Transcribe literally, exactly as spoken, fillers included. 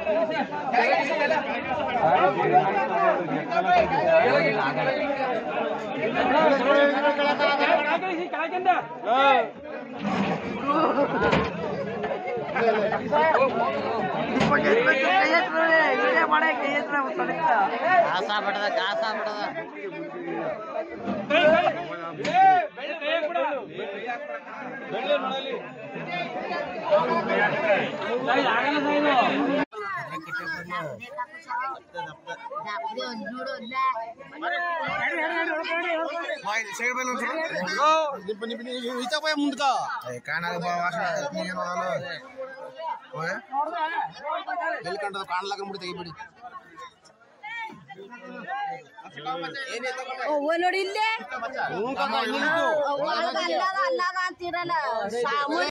CASA ಬಡದ CASA ಬಡದ ముందుగా కాణాల వెళ్ళకంట కాణలాగా ముడి తెగిಬಿಡಿ ನೋಡಿಲ್ಲೇ ಅಲ್ಲಾಗ ಅಂತೀರಲ್ಲ